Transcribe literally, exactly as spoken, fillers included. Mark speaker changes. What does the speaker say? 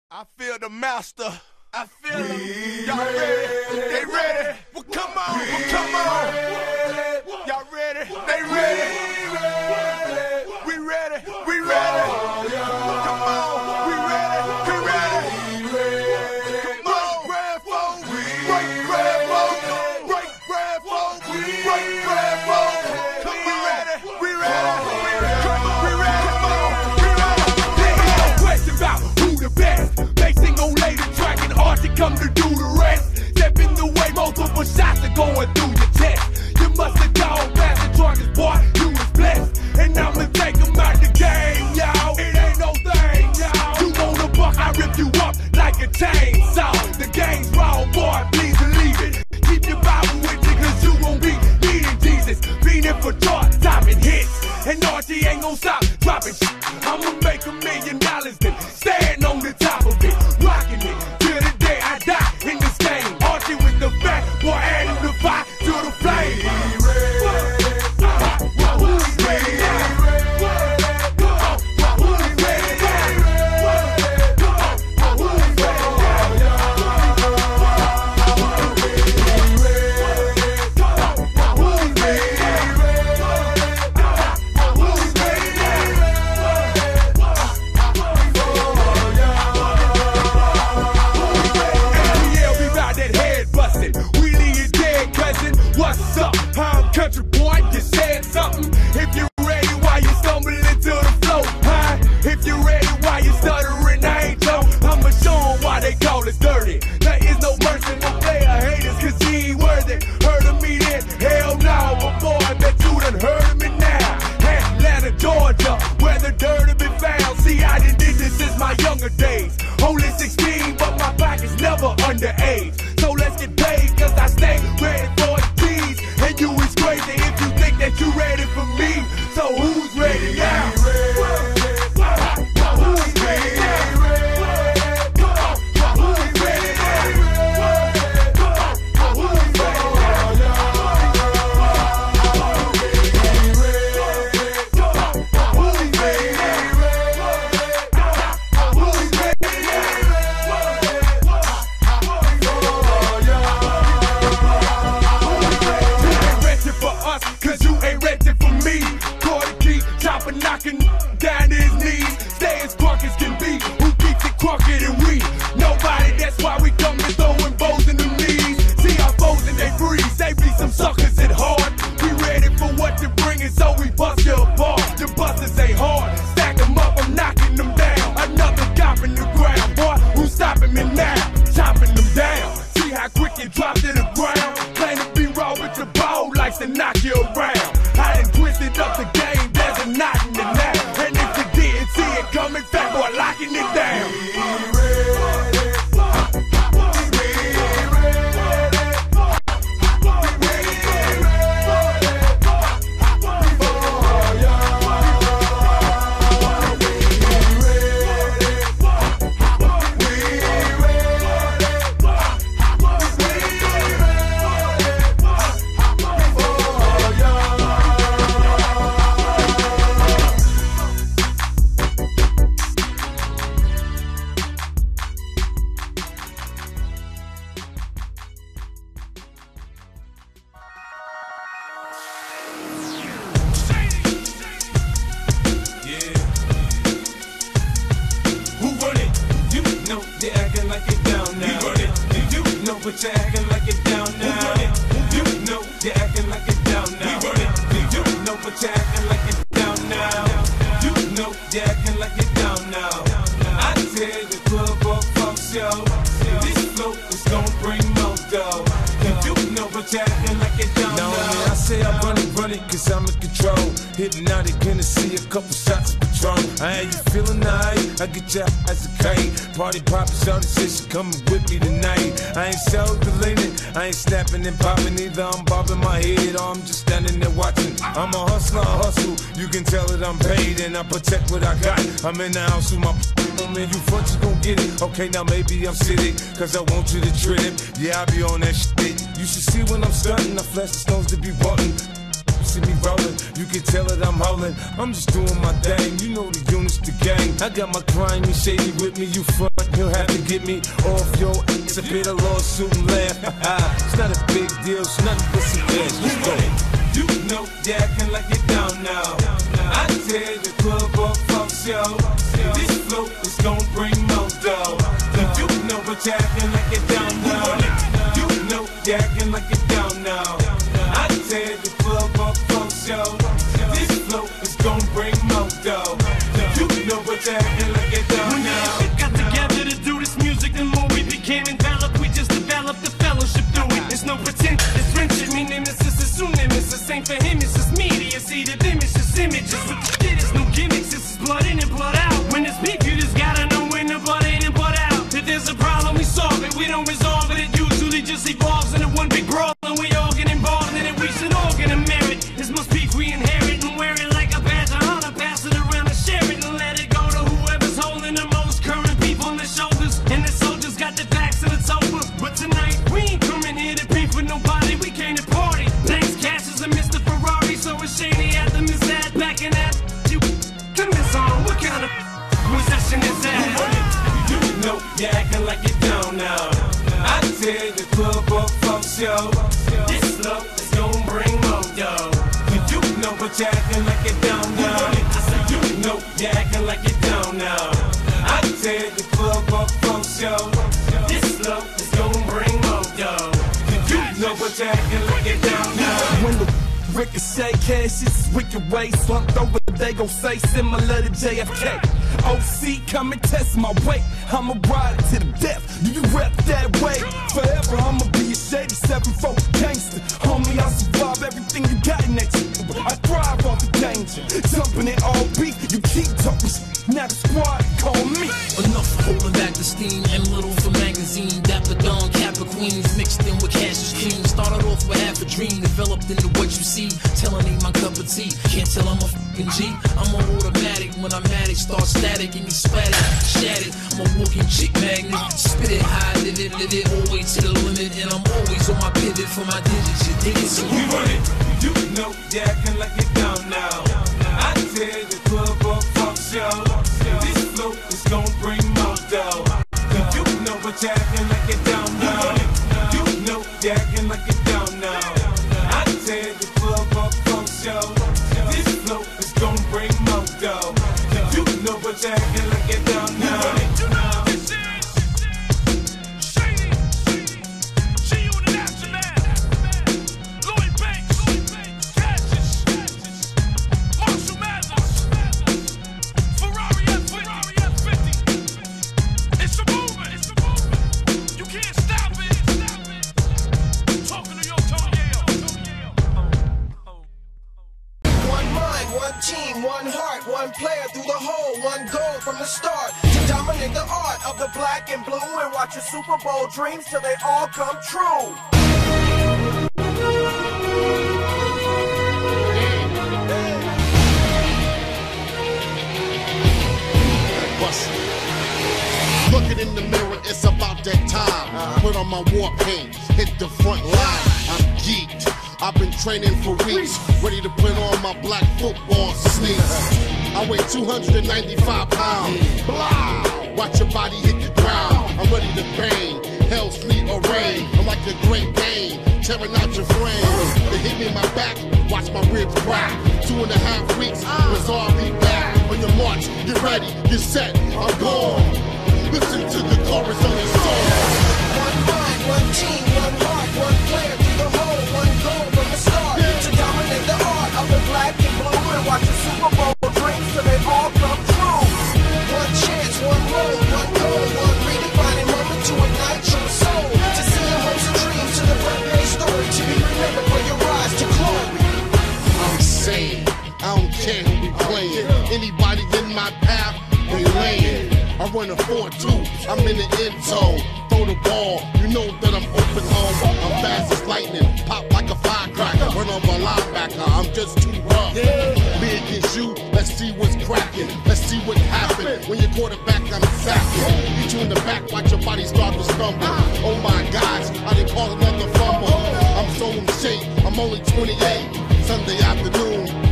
Speaker 1: I feel the master. I feel them. Y'all ready? They ready? Well, come on. Well, come on. Y'all ready? They ready? We ready? We ready? Come on. We ready? We ready? Come on. Break bread, break bread, break bread, break bread. Come we ready? We ready? We ready? We ready? Come on. We ready? They ain't no question about who the best. Basing on later track and hard to come to do the rest. Step in the way, multiple shots are going through your chest. You must have gone past the charges, boy. You was blessed, and I'ma take them out the game, y'all. It ain't no thing, y'all. You want a buck, I rip you up like a chainsaw. The game's wrong, boy. Please believe it. Keep your Bible with you, cause you won't be needing Jesus. Feeding for chart, topping hits, and Archie ain't gon' stop dropping shit. I'ma make a million dollars then stand on the top of it, rocking it till the day I die in this game. Archie with the fat boy, adding the fire to the flame. What's up? I'm country boy, you said something. If you're ready, why you stumbling to the flow? Huh? If you're ready, why you stuttering? I ain't Joe. I'ma show 'em why they call us dirty. There is no mercy, no player haters, cause he ain't worthy. Heard of me then? Hell no, but boy, I bet you done heard of me now. Atlanta, Georgia, where the dirt have been found. See, I done did this since my younger days. Only sixteen, but my pocket's never underage. So let's get paid, cause I stay ready for it. And you is crazy if you think that you ready for me. So who's ready now? Who's ready now? Who's ready now? Who's ready knocking down to his knees, stay as crunk as can be. Who keeps it crunker than we? Nobody, that's why we come and throwing bows in the knees. See our foes and they freeze, they be some suckers at heart. We ready for what you're bringing, so we bust you apart. The busters ain't hard, stack them up, I'm knocking them down. Another cop in the ground, boy, who's stopping me now? Chopping them down, see how quick you drop to the ground. Claim to be raw, but your ball likes to knock you around. I done twisted up the game, there's a knot in the now. And if you did see it coming, fat boy locking it down.
Speaker 2: But you're acting like it down now. You know you're acting like it down now. You know but you're acting like it down now. You know you're acting like it down now. I tell the club up fuck show. This flow is gonna bring more dough. You know but you're acting like it down now.
Speaker 3: I say I run it, run it, cause I'm in control. Hypnotic, gonna see a couple shots of Patron. I ain't you feeling nice? I get your eyes a kite. Party poppin', shawty said she coming with me tonight. I ain't self-deleting, I ain't snapping and popping either. I'm bobbing my head or I'm just standing there watching. I'm a hustler, I hustle. You can tell that I'm paid and I protect what I got. I'm in the house with my man, you front, you gon' get it. Okay, now maybe I'm sitting, cause I want you to trip. Yeah, I be on that shit. You should see when I'm stunting, I flash the stones to be wanting. see me rolling, you can tell that I'm holding. I'm just doing my thing, you know the units, the gang. I got my grimy shady with me, you front, you'll have to get me off your ass. I paid a lawsuit and laugh. It's not a big deal, it's nothing but some cash. Let's go.
Speaker 2: You know you're acting like you're down now. I tear the club up, folks, yo. This flow is gon' bring more dough. You know what you're acting like you're down now. You know you're acting like you're down now. I tear the club up, folks, yo. This flow is gon' bring more dough. You know what you're acting like you're down now.
Speaker 4: We got together to do this music, the more we became enveloped, we just developed the fellowship through it. There's no pretend, it's friendship, me nemesis is soon nemesis. Same for him, it's just media, see the them, it's just images. What the shit is no gimmicks, this is blood in and blood out. When it's beef, you just gotta know when the blood in and blood out. If there's a problem, we solve it, we don't resolve it, it usually just evolves into one big brawl. And we all get involved in it, we should all get a merit. This must beef we inherit and wear it like a badge of honor. Pass it around and share it and let it go to whoever's holding the most current beef on their shoulders. And the soldiers got their backs and it's over. But tonight, we ain't coming here to beef with nobody, we came to party. Thanks, Cassius and Mister Ferrari, so it's shady at the miss that back in that. You come this on, what kind of possession is that?
Speaker 2: You know you're acting like you're down now. I tear the club up, folks, yo. This love is gon' bring more dough. You know what you're acting like you're down now. I said you know you're acting like you're down now. I tear the club up, folks, yo. This love is gon' bring more dough. You know what you're acting like you're down now.
Speaker 4: When the ricochet Cassius wicked ways slumped over, they gon' say similar to J F K. O C, come and test my weight. I'ma ride it to the death. Do you rep that way? Forever, I'ma be a shady seven four gangster. Homie, I survive everything you got next to me. I thrive off the danger. Jumping in all beef, you keep talking. Now the squad call me.
Speaker 5: Enough holding back the steam and little for magazine. Dapper Don, Kappa Queens, mixed in with Cassius cream. Started off with half a dream, developed into what you see. Telling ain't my cup of tea. Can't tell I'm a fucking G. I'm a automatic. When I'm at it, start static and you splat it, shattered. I'm a walking chick magnet. Spit it high, live it, live it, always to the limit. And I'm always on my pivot for my digits. You dig it? So
Speaker 2: we run it. You know you're acting like you're down now. I tear the club up, folks, yo. This flow is gon' bring more dough. You know what you're acting like you're down now. You know you're acting like you're down now. I tear the club up, folks, yo. This flow is gon' bring more dough. You know what you're acting like you're down now.
Speaker 1: One player through the hole, one goal from the start to dominate the art of the black and blue and watch your Super Bowl dreams till they all come true.
Speaker 6: Looking in the mirror, it's about that time. Put on my war paint, hit the front line. I'm geeked. I've been training for weeks, ready to put on my black football sneaks. I weigh two hundred ninety-five pounds. Blah! Watch your body hit the ground. I'm ready to bang. Hell, sleet, or rain. I'm like the Great Dane, tearing out your frame. They hit me in my back, watch my ribs crack. Two and a half weeks, resolve be back. On your march, get ready, get set, I'm gone. Listen to the chorus on your song.
Speaker 1: One mind, one team, one heart, one player through the hole, one goal from the start to dominate the art of the black and blue and watch the Super Bowl dreams till they all come true. One chance, one road, one goal, one redefining moment to ignite your soul. To see your hopes and dreams to the birthday story to be remembered for your rise to glory.
Speaker 6: I'm saying, I don't care who be playing. Anybody in my path, they laying. I run a four two, I'm in the end zone. Throw the ball, you know that I'm open home. I'm fast as lightning, pop like a firecracker. Run over a linebacker, I'm just too rough. Me against you, let's see what's cracking. Let's see what happened. When your quarterback, I'm sacking. Beat you in the back, watch your body start to stumble. Oh my gosh, I didn't call another fumble. I'm so in shape, I'm only twenty-eight. Sunday afternoon.